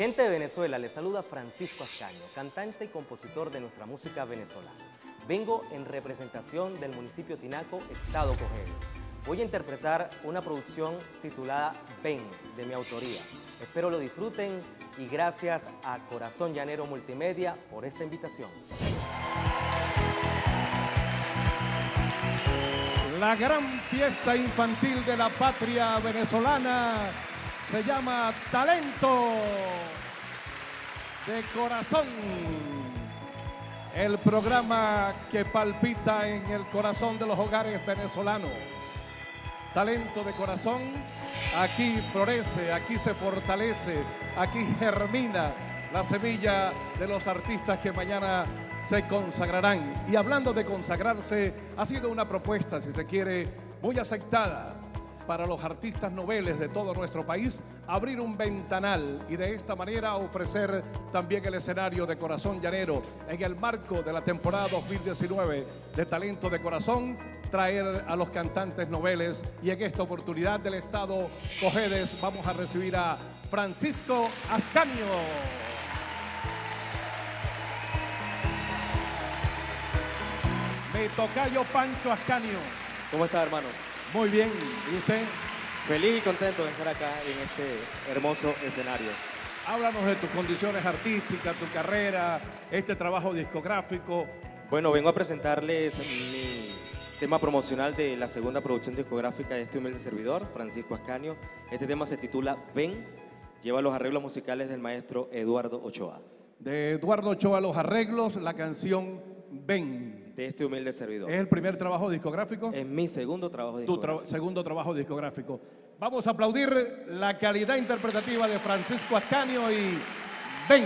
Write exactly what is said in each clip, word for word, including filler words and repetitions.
Gente de Venezuela, les saluda Francisco Ascaño, cantante y compositor de nuestra música venezolana. Vengo en representación del municipio Tinaco, Estado Cojedes. Voy a interpretar una producción titulada Ven, de mi autoría. Espero lo disfruten y gracias a Corazón Llanero Multimedia por esta invitación. La gran fiesta infantil de la patria venezolana se llama Talento de Corazón. El programa que palpita en el corazón de los hogares venezolanos. Talento de Corazón, aquí florece, aquí se fortalece, aquí germina la semilla de los artistas que mañana se consagrarán. Y hablando de consagrarse, ha sido una propuesta, si se quiere, muy aceptada para los artistas noveles de todo nuestro país, abrir un ventanal y de esta manera ofrecer también el escenario de Corazón Llanero en el marco de la temporada dos mil diecinueve de Talento de Corazón, traer a los cantantes noveles, y en esta oportunidad del Estado Cojedes vamos a recibir a Francisco Ascaño. Mi tocayo Pancho Ascaño. ¿Cómo está, hermano? Muy bien, ¿y usted? Feliz y contento de estar acá en este hermoso escenario. Háblanos de tus condiciones artísticas, tu carrera, este trabajo discográfico. Bueno, vengo a presentarles mi tema promocional de la segunda producción discográfica de este humilde servidor, Francisco Ascaño. Este tema se titula Ven, lleva los arreglos musicales del maestro Eduardo Ochoa. De Eduardo Ochoa los arreglos, la canción Ven. De este humilde servidor. ¿Es el primer trabajo discográfico? Es mi segundo trabajo discográfico. Tu tra segundo trabajo discográfico. Vamos a aplaudir la calidad interpretativa de Francisco Ascaño y Ven.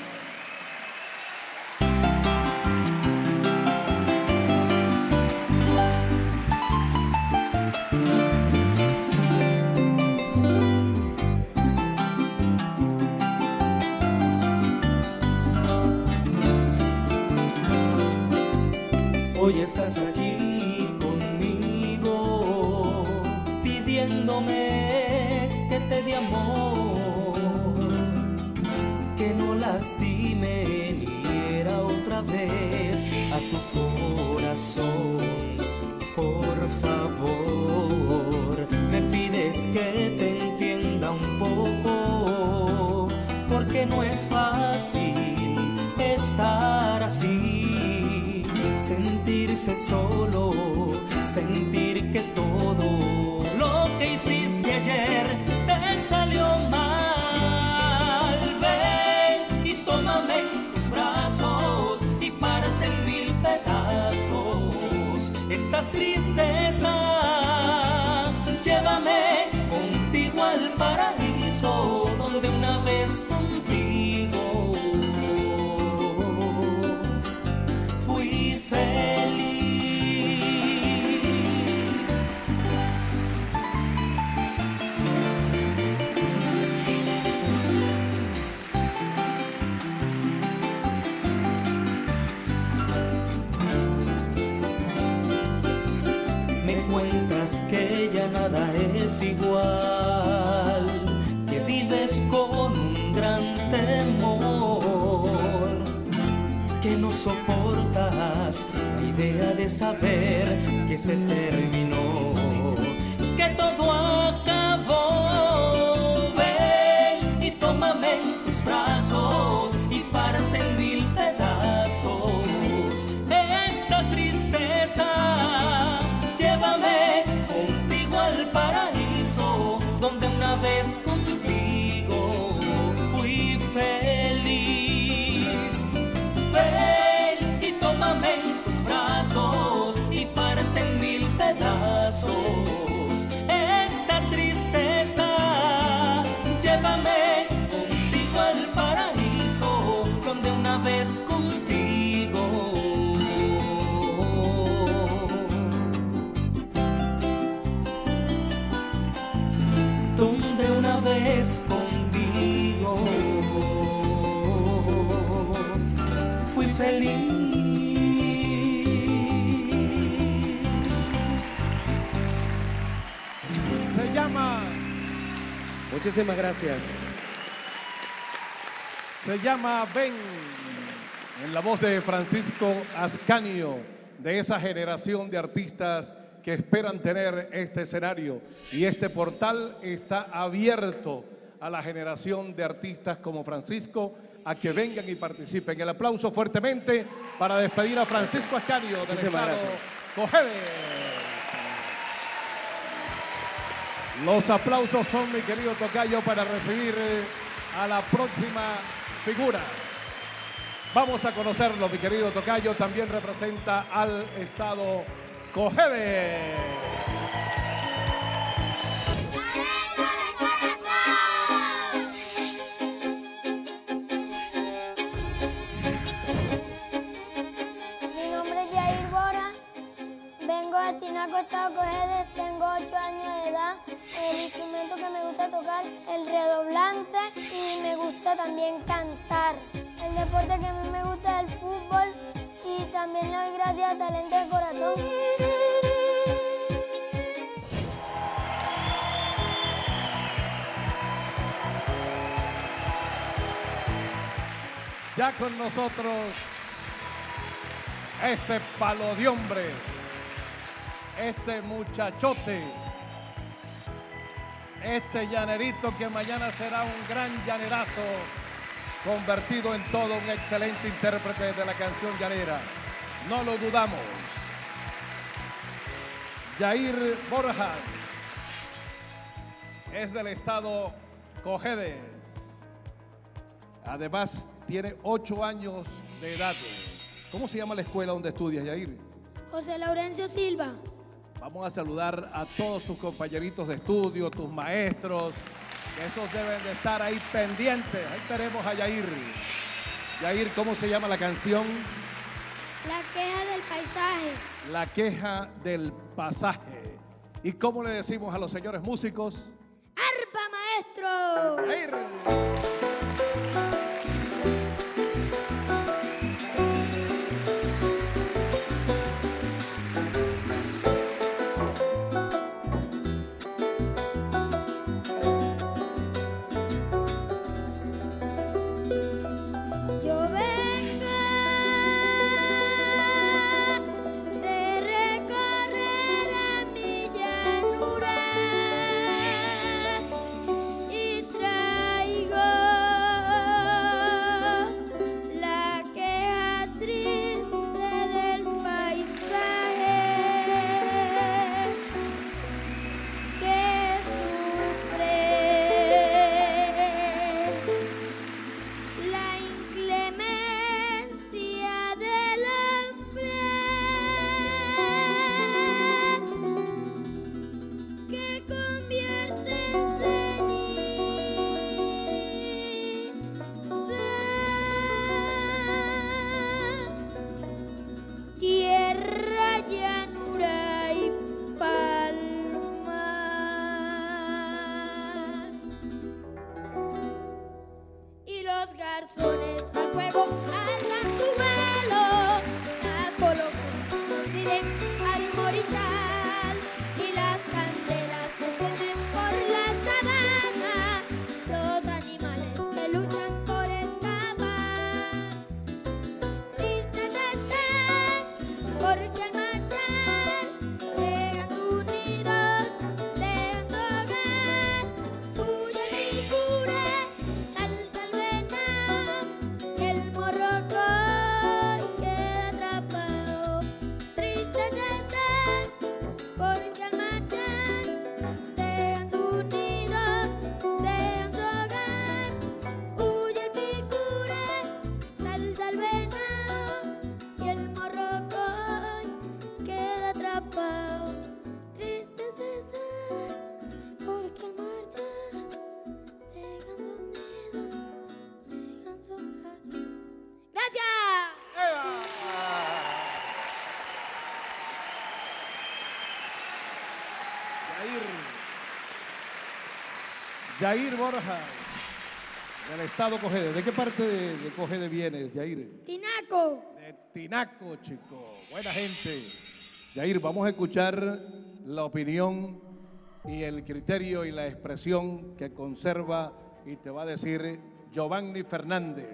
Hoy estás aquí conmigo, pidiéndome que te dé amor, que no lastime ni hiera otra vez a tu corazón. Por favor, me pides que te entienda un poco, porque no es fácil estar así. Sentirse solo, sentir que todo lo que hiciste ayer te salió mal. Ven y tómame en tus brazos y parte en mil pedazos esta tristeza. Llévame contigo al paraíso, donde una vez contigo fui feliz. Me cuentas que ya nada es igual, que vives con un gran temor, que no soportas la idea de saber que se terminó, que todo acabó. Ven y tómame en tus brazos y parte en mil pedazos esta tristeza. Llévame contigo al paraíso, donde una vez contigo fui feliz. Ven y tómame en tus brazos y parte en mil pedazos esta tristeza. Llévame contigo al paraíso, donde una vez contigo donde una vez contigo fui feliz. Se llama... Muchísimas gracias. Se llama Ven, en la voz de Francisco Ascanio, de esa generación de artistas que esperan tener este escenario. Y este portal está abierto a la generación de artistas como Francisco, a que vengan y participen. El aplauso fuertemente para despedir a Francisco Ascanio del estado Cojedes. Los aplausos son, mi querido tocayo, para recibir a la próxima figura. Vamos a conocerlo, mi querido tocayo. También representa al estado Cojedes. Mi nombre es Yair Bora, vengo de Tinaco, estado Cojedes, tengo ocho años de edad. El instrumento que me gusta tocar, el redoblante, y me gusta también cantar. El deporte que a mí me gusta es el fútbol y también le doy gracias a Talento de Corazón. Ya con nosotros este palo de hombre, este muchachote, este llanerito que mañana será un gran llanerazo, convertido en todo un excelente intérprete de la canción llanera. No lo dudamos. Yair Borjas es del estado Cojedes. Además, tiene ocho años de edad. ¿Cómo se llama la escuela donde estudias, Yair? José Laurencio Silva. Vamos a saludar a todos tus compañeritos de estudio, tus maestros, que esos deben de estar ahí pendientes. Ahí tenemos a Yair. Yair, ¿cómo se llama la canción? La queja del paisaje. La queja del pasaje. ¿Y cómo le decimos a los señores músicos? ¡Arpa, maestro! Yair. Yair Borjas, del estado Cojedes. ¿De qué parte de, de Cojedes vienes, Yair? Tinaco. De Tinaco, chico. Buena gente. Yair, vamos a escuchar la opinión y el criterio y la expresión que conserva y te va a decir Giovanni Fernández.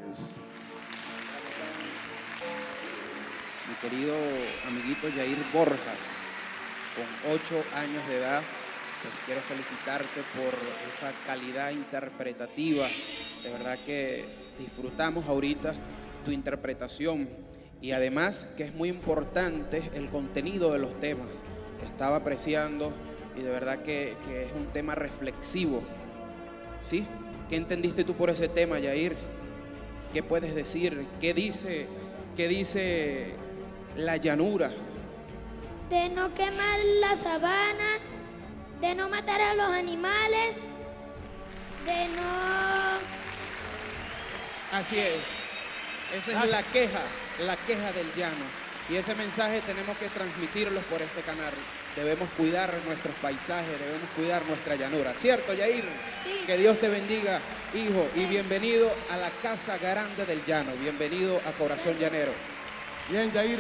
Mi querido amiguito Yair Borjas, con ocho años de edad, pues quiero felicitarte por esa calidad interpretativa. De verdad que disfrutamos ahorita tu interpretación y además que es muy importante el contenido de los temas. Estaba apreciando y de verdad que, que es un tema reflexivo. ¿Sí? ¿Qué entendiste tú por ese tema, Yair? ¿Qué puedes decir? ¿Qué dice, qué dice la llanura? De no quemar la sabana, de no matar a los animales, de no... Así es. Esa es la queja, la queja del llano. Y ese mensaje tenemos que transmitirlo por este canal. Debemos cuidar nuestros paisajes, debemos cuidar nuestra llanura. ¿Cierto, Yair? Sí. Que Dios te bendiga, hijo, y bienvenido a la Casa Grande del Llano. Bienvenido a Corazón Llanero. Bien, Yair.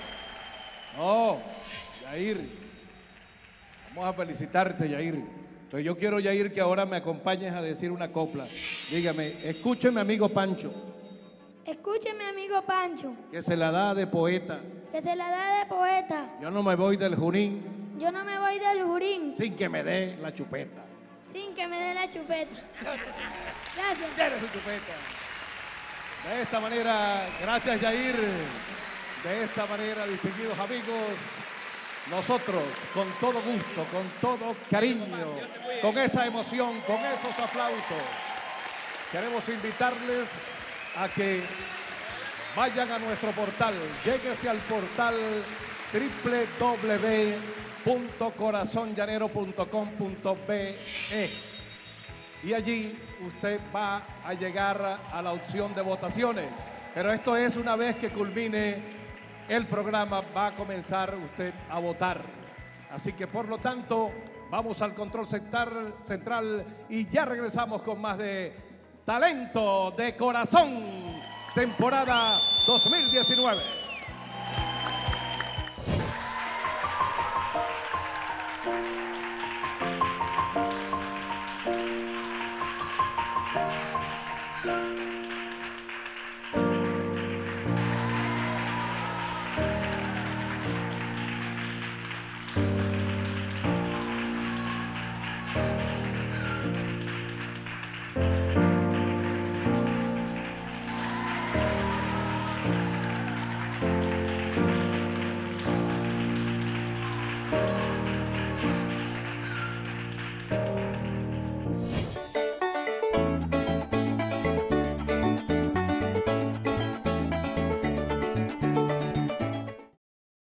No, Yair. Vamos a felicitarte, Yair. Entonces yo quiero, Yair, que ahora me acompañes a decir una copla. Dígame, escúcheme, amigo Pancho. Escúcheme, amigo Pancho, Que se la da de poeta. que se la da de poeta. Yo no me voy del Junín Yo no me voy del Jurín sin que me dé la chupeta. sin que me dé la chupeta. Gracias. ¿Quieres su chupeta? De esta manera, gracias, Yair. De esta manera, distinguidos amigos, nosotros, con todo gusto, con todo cariño, con esa emoción, con esos aplausos, queremos invitarles a que vayan a nuestro portal, lléguese al portal doble u doble u doble u punto corazón llanero punto com punto be y allí usted va a llegar a la opción de votaciones. Pero esto es una vez que culmine el programa, va a comenzar usted a votar. Así que por lo tanto, vamos al control central y ya regresamos con más de Talento de Corazón, temporada dos mil diecinueve.